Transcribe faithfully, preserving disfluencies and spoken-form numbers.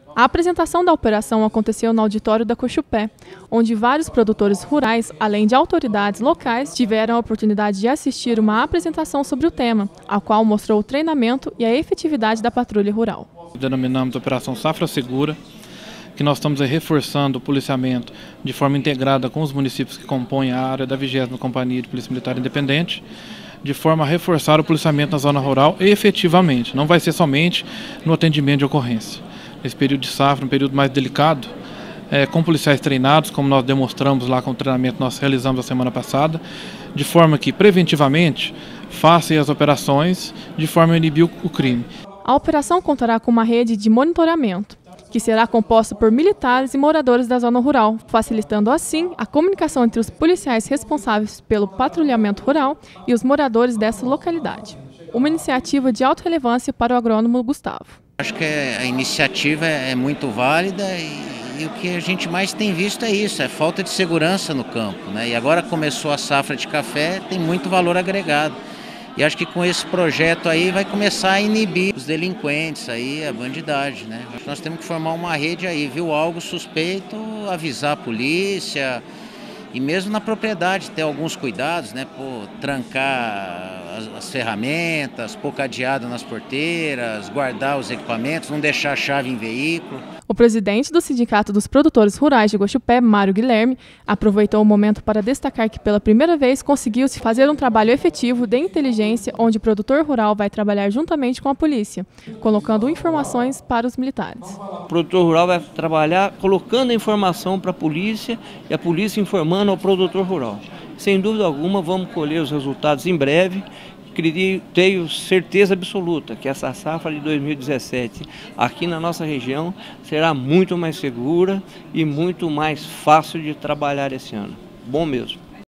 A apresentação da operação aconteceu no auditório da Cochupé, onde vários produtores rurais, além de autoridades locais, tiveram a oportunidade de assistir uma apresentação sobre o tema, a qual mostrou o treinamento e a efetividade da patrulha rural. Denominamos a Operação Safra Segura, que nós estamos reforçando o policiamento de forma integrada com os municípios que compõem a área da vigésima Companhia de Polícia Militar Independente, de forma a reforçar o policiamento na zona rural efetivamente, não vai ser somente no atendimento de ocorrência. Nesse período de safra, um período mais delicado, é, com policiais treinados, como nós demonstramos lá com o treinamento que nós realizamos a semana passada, de forma que preventivamente façam as operações de forma a inibir o crime. A operação contará com uma rede de monitoramento, que será composta por militares e moradores da zona rural, facilitando assim a comunicação entre os policiais responsáveis pelo patrulhamento rural e os moradores dessa localidade. Uma iniciativa de alta relevância para o agrônomo Gustavo. Acho que a iniciativa é muito válida e, e o que a gente mais tem visto é isso, é falta de segurança no campo, né? E agora começou a safra de café, tem muito valor agregado. E acho que com esse projeto aí vai começar a inibir os delinquentes, aí, a bandidagem, né? Nós temos que formar uma rede aí, viu algo suspeito, avisar a polícia e mesmo na propriedade ter alguns cuidados, né? Pô, trancar as, as ferramentas, pôr cadeado nas porteiras, guardar os equipamentos, não deixar a chave em veículo. O presidente do Sindicato dos Produtores Rurais de Cochupé, Mário Guilherme, aproveitou o momento para destacar que pela primeira vez conseguiu-se fazer um trabalho efetivo de inteligência onde o produtor rural vai trabalhar juntamente com a polícia, colocando informações para os militares. O produtor rural vai trabalhar colocando informação para a polícia e a polícia informando ao produtor rural. Sem dúvida alguma vamos colher os resultados em breve. Tenho certeza absoluta que essa safra de dois mil e dezessete aqui na nossa região será muito mais segura e muito mais fácil de trabalhar esse ano. Bom mesmo.